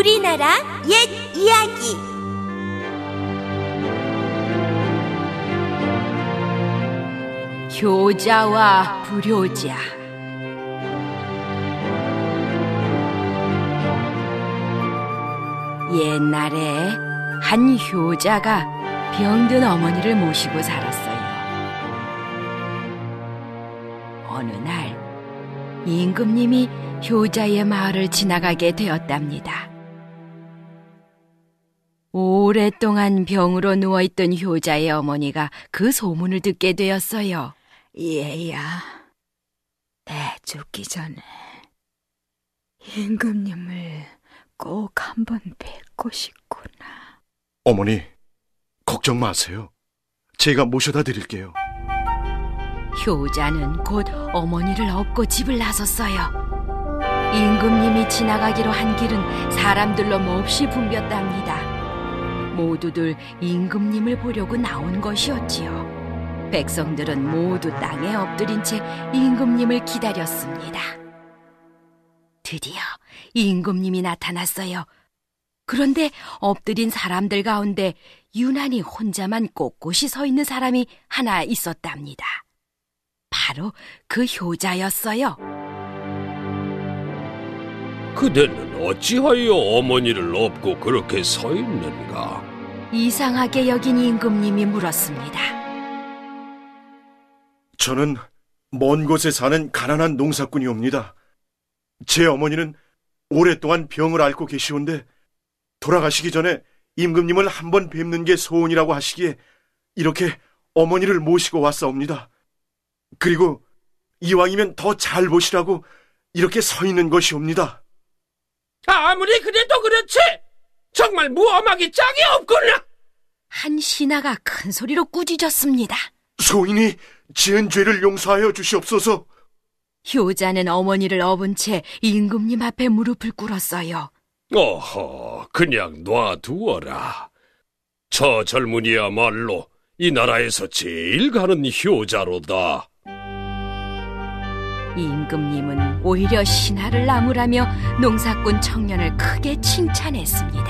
우리나라 옛 이야기. 효자와 불효자. 옛날에 한 효자가 병든 어머니를 모시고 살았어요. 어느 날 임금님이 효자의 마을을 지나가게 되었답니다. 오랫동안 병으로 누워있던 효자의 어머니가 그 소문을 듣게 되었어요. 얘야, 내 죽기 전에 임금님을 꼭 한번 뵙고 싶구나. 어머니, 걱정 마세요. 제가 모셔다 드릴게요. 효자는 곧 어머니를 업고 집을 나섰어요. 임금님이 지나가기로 한 길은 사람들로 몹시 붐볐답니다. 모두들 임금님을 보려고 나온 것이었지요. 백성들은 모두 땅에 엎드린 채 임금님을 기다렸습니다. 드디어 임금님이 나타났어요. 그런데 엎드린 사람들 가운데 유난히 혼자만 꼿꼿이 서 있는 사람이 하나 있었답니다. 바로 그 효자였어요. 그대는 어찌하여 어머니를 업고 그렇게 서 있는가? 이상하게 여긴 임금님이 물었습니다. 저는 먼 곳에 사는 가난한 농사꾼이옵니다. 제 어머니는 오랫동안 병을 앓고 계시온데 돌아가시기 전에 임금님을 한번 뵙는 게 소원이라고 하시기에 이렇게 어머니를 모시고 왔사옵니다. 그리고 이왕이면 더 잘 보시라고 이렇게 서 있는 것이옵니다. 아무리 그래도 그렇지 정말 무엄하기 짝이 없구나. 한 신하가 큰 소리로 꾸짖었습니다. 소인이 지은 죄를 용서하여 주시옵소서. 효자는 어머니를 업은 채 임금님 앞에 무릎을 꿇었어요. 어허, 그냥 놔두어라. 저 젊은이야말로 이 나라에서 제일 가는 효자로다. 임금님은 오히려 신하를 나무라며 농사꾼 청년을 크게 칭찬했습니다.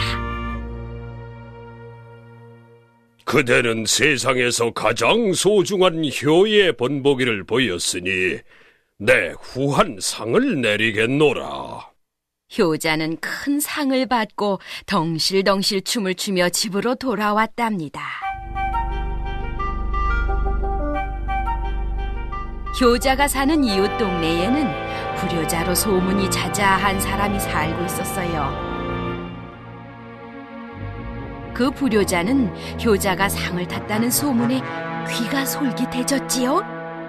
그대는 세상에서 가장 소중한 효의 본보기를 보였으니 내 후한 상을 내리겠노라. 효자는 큰 상을 받고 덩실덩실 춤을 추며 집으로 돌아왔답니다. 효자가 사는 이웃 동네에는 불효자로 소문이 자자한 사람이 살고 있었어요. 그 불효자는 효자가 상을 탔다는 소문에 귀가 솔깃해졌지요.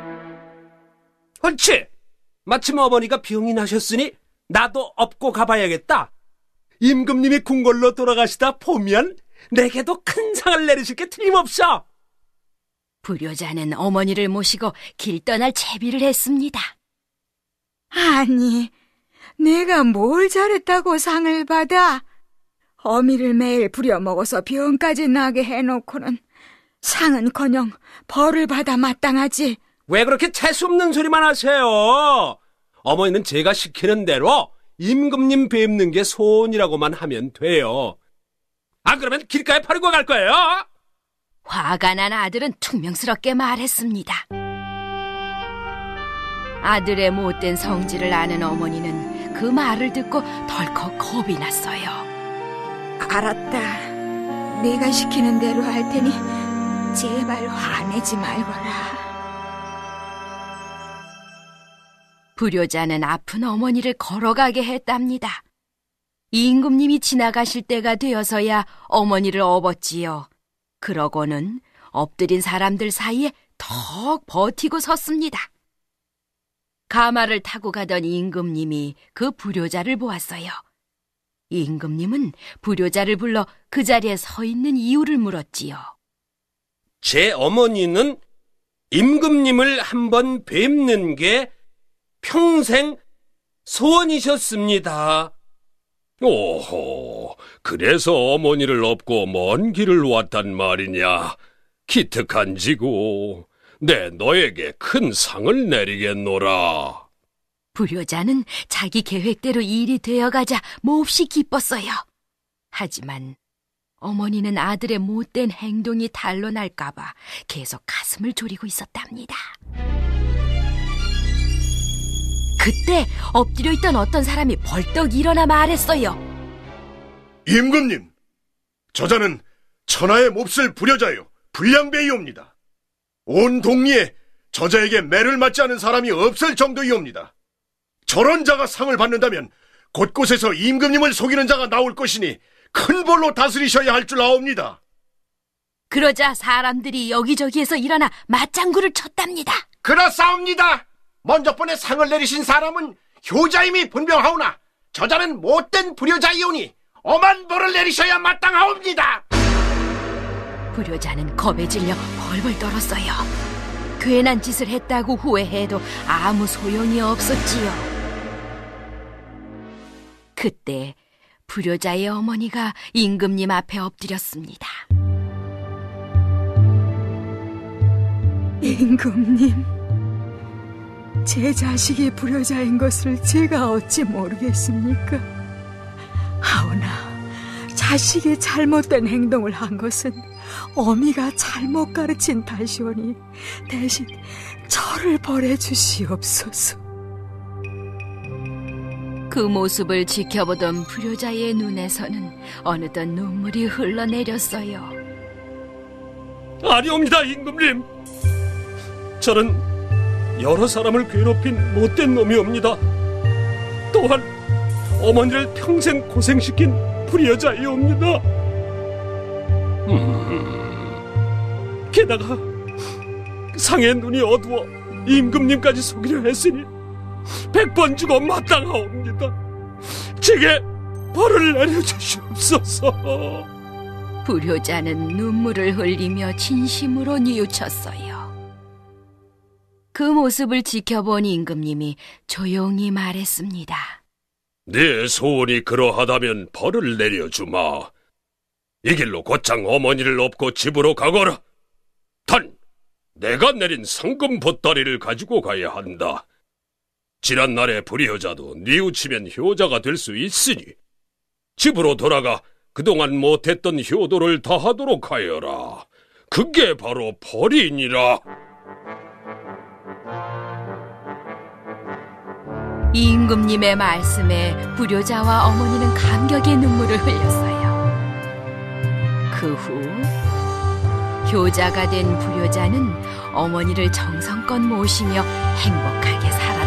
옳지! 마침 어머니가 병이 나셨으니 나도 업고 가봐야겠다. 임금님이 궁궐로 돌아가시다 보면 내게도 큰 상을 내리실 게 틀림없어. 불효자는 어머니를 모시고 길 떠날 채비를 했습니다. 아니, 내가 뭘 잘했다고 상을 받아? 어미를 매일 부려먹어서 병까지 나게 해놓고는 상은커녕 벌을 받아 마땅하지. 왜 그렇게 재수없는 소리만 하세요? 어머니는 제가 시키는 대로 임금님 뵙는 게 소원이라고만 하면 돼요. 안 그러면 길가에 버리고 갈 거예요. 화가 난 아들은 퉁명스럽게 말했습니다. 아들의 못된 성질을 아는 어머니는 그 말을 듣고 덜컥 겁이 났어요. 알았다. 네가 시키는 대로 할 테니 제발 화내지 말거라. 불효자는 아픈 어머니를 걸어가게 했답니다. 임금님이 지나가실 때가 되어서야 어머니를 업었지요. 그러고는 엎드린 사람들 사이에 턱 버티고 섰습니다. 가마를 타고 가던 임금님이 그 불효자를 보았어요. 임금님은 불효자를 불러 그 자리에 서 있는 이유를 물었지요. 제 어머니는 임금님을 한번 뵙는 게 평생 소원이셨습니다. 오호, 그래서 어머니를 업고 먼 길을 왔단 말이냐. 기특한지고 내 너에게 큰 상을 내리겠노라. 불효자는 자기 계획대로 일이 되어가자 몹시 기뻤어요. 하지만 어머니는 아들의 못된 행동이 탄로날까봐 계속 가슴을 졸이고 있었답니다. 그때 엎드려 있던 어떤 사람이 벌떡 일어나 말했어요. 임금님, 저자는 천하의 몹쓸 불효자요 불량배이옵니다. 온 동리에 저자에게 매를 맞지 않은 사람이 없을 정도이옵니다. 저런 자가 상을 받는다면 곳곳에서 임금님을 속이는 자가 나올 것이니 큰 벌로 다스리셔야 할 줄 아옵니다. 그러자 사람들이 여기저기에서 일어나 맞장구를 쳤답니다. 그렇사옵니다. 먼저 번에 상을 내리신 사람은 효자임이 분명하오나 저자는 못된 불효자이오니 엄한 벌을 내리셔야 마땅하옵니다. 불효자는 겁에 질려 벌벌 떨었어요. 괜한 짓을 했다고 후회해도 아무 소용이 없었지요. 그때 불효자의 어머니가 임금님 앞에 엎드렸습니다. 임금님, 제 자식이 불효자인 것을 제가 어찌 모르겠습니까? 하오나 자식이 잘못된 행동을 한 것은 어미가 잘못 가르친 탓이오니 대신 저를 벌해 주시옵소서. 그 모습을 지켜보던 불효자의 눈에서는 어느덧 눈물이 흘러내렸어요. 아니옵니다, 임금님. 저는 여러 사람을 괴롭힌 못된 놈이옵니다. 또한 어머니를 평생 고생시킨 불효자이옵니다. 게다가 상의 눈이 어두워 임금님까지 속이려 했으니 100번 죽어 마땅하옵니다. 제게 벌을 내려주시옵소서. 불효자는 눈물을 흘리며 진심으로 뉘우쳤어요. 그 모습을 지켜본 임금님이 조용히 말했습니다. 네 소원이 그러하다면 벌을 내려주마. 이 길로 곧장 어머니를 업고 집으로 가거라. 단 내가 내린 상금 보따리를 가지고 가야 한다. 지난날의 불효자도 뉘우치면 효자가 될 수 있으니 집으로 돌아가 그동안 못했던 효도를 다하도록 하여라. 그게 바로 벌이니라. 임금님의 말씀에 불효자와 어머니는 감격의 눈물을 흘렸어요. 그 후 효자가 된 불효자는 어머니를 정성껏 모시며 행복하게 살았답니다.